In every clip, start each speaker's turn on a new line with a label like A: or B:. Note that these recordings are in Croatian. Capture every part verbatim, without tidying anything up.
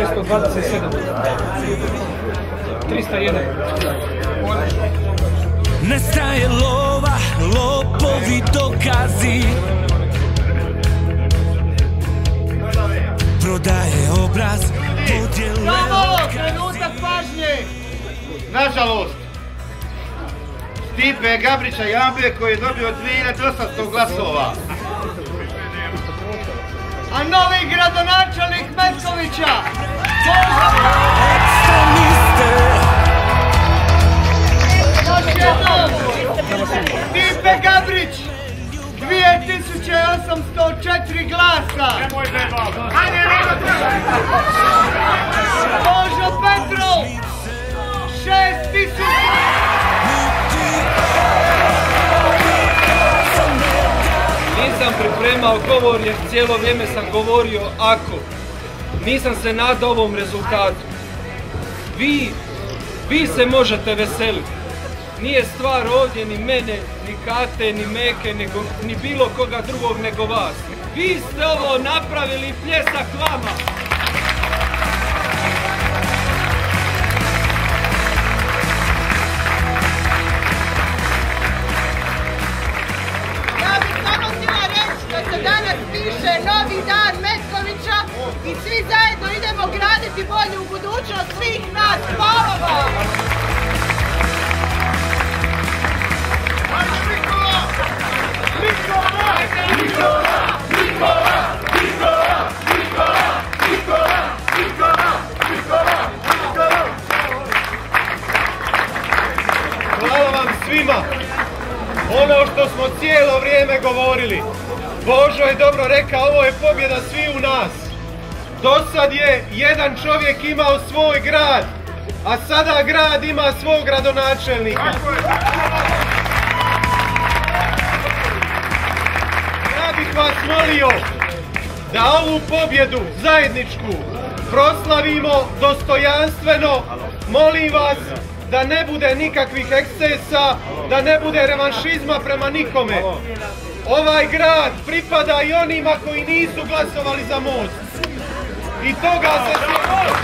A: šesto dvadeset sedam. trista jedan.
B: Nestaje lova, lopovi dokazi. Prodaje obraz, podjele
C: okazi. Trenutak pažnje! Nažalost, Stipe Gabrića Jambe koji je dobio dvije hiljade osamsto glasova. A novi gradonačelnik Metkovića! Još jednom! Stipe Gabrić! dvije tisuće osamsto četiri glasa! Božo Petrov! šest tisuća!
A: Nisam pripremao govor jer cijelo vrijeme sam govorio ako. Nisam se nadao ovom rezultatu. Vi, vi se možete veseliti. Nije stvar ovdje ni mene, ni Kate, ni Meke, nego, ni bilo koga drugog nego vas. Vi ste ovo napravili, pljesak vama!
D: Ja bih samo htjela reći da se danas piše novi dan Metkovića i svi zajedno idemo graditi bolju budućnost svih nas. Hvala vam!
C: Hvala vam svima! Ono što smo cijelo vrijeme govorili. Božo je dobro rekao, ovo je pobjeda svi u nas. Dosad je jedan čovjek imao svoj grad, a sada grad ima svog gradonačelnika. Ja bih vas molio da ovu pobjedu zajedničku proslavimo dostojanstveno. Molim vas da ne bude nikakvih ekscesa, da ne bude revanšizma prema nikome. Ovaj grad pripada i onima koji nisu glasovali za Most. I toga se sjetimo.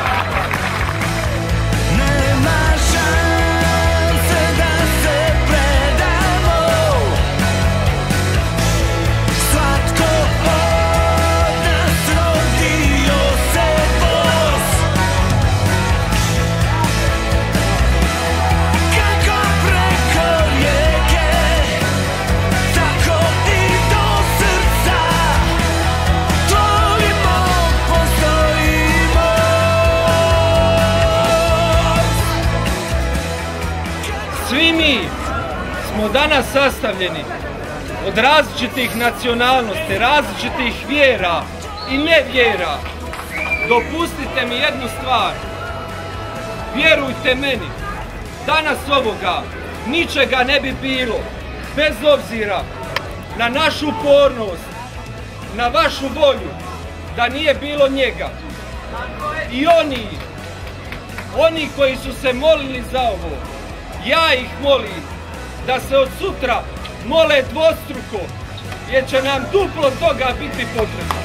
A: Svi mi smo danas sastavljeni od različitih nacionalnosti, različitih vjera i nevjera. Dopustite mi jednu stvar. Vjerujte meni, danas ovoga ničega ne bi bilo, bez obzira na našu upornost, na vašu volju, da nije bilo njega. I oni, oni koji su se molili za ovo, ja ih molim da se od sutra mole dvostruko, jer će nam duplo toga biti potrebno.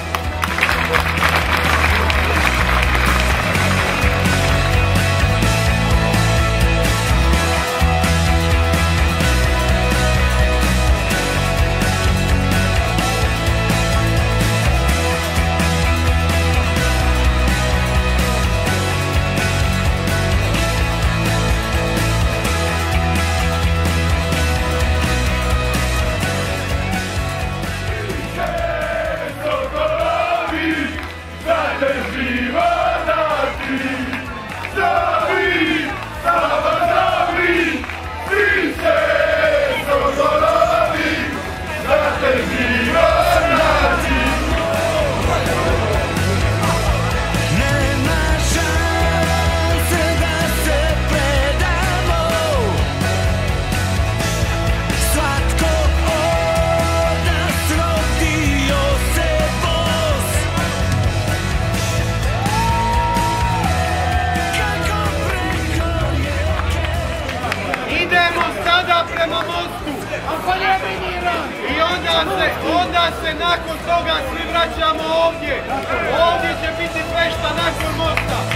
A: Prema Mostu. I onda se, onda se nakon toga svi vraćamo ovdje. Ovdje će biti fešta nakon Mosta.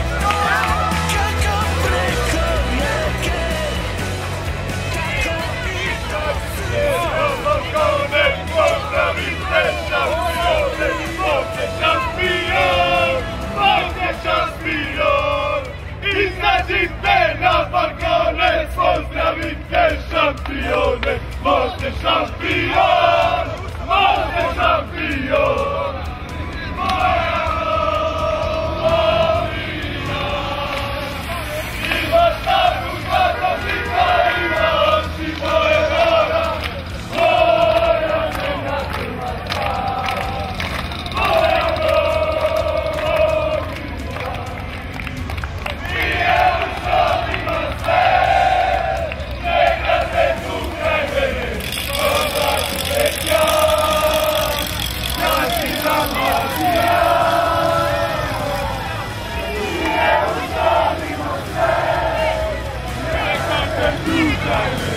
E: Izađite na balkone, pozdravite šampione, možete šampion, možete šampion. Moja domovina ima stavu zlatnika, ima oči moje mora, moja zemlja Hrvatska, moja domovina. Nije u sobima sve, neka se tu kraj mene, odlažu već ja, naši Dalmacija. Nije u sobima sve, neka se tu kraj mene.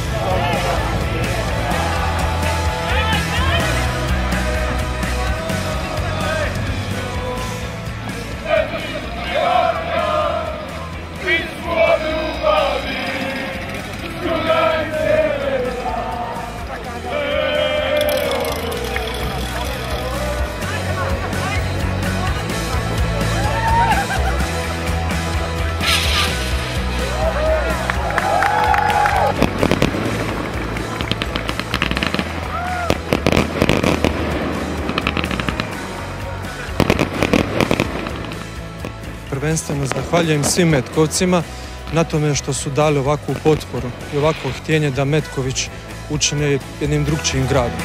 E: Pismo ljubavi, juga i severa.
F: Prvenstveno zahvaljujem svim Metkovcima na tome što su dali ovakvu potporu i ovakvo htjenje da Metković učine jednim drugčijim gradom.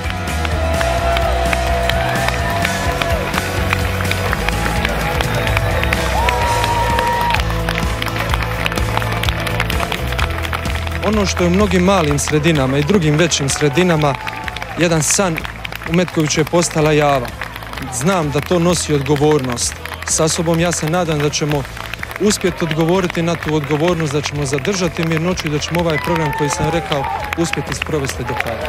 F: Ono što je u mnogim malim sredinama i drugim većim sredinama jedan san, u Metkoviću je postala java. Znam da to nosi odgovornost sa sobom. Ja se nadam da ćemo uspjeti odgovoriti na tu odgovornost, da ćemo zadržati mirnoću i da ćemo ovaj program koji sam rekao uspjeti sprovesti do kraja.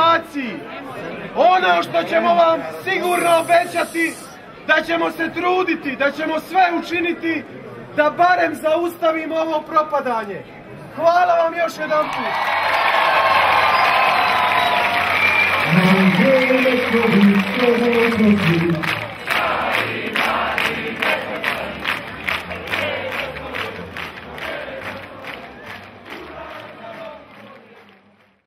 C: situaciji. Ono što ćemo vam sigurno obećati, da ćemo se truditi, da ćemo sve učiniti da barem zaustavimo ovo propadanje. Hvala vam još jedan put.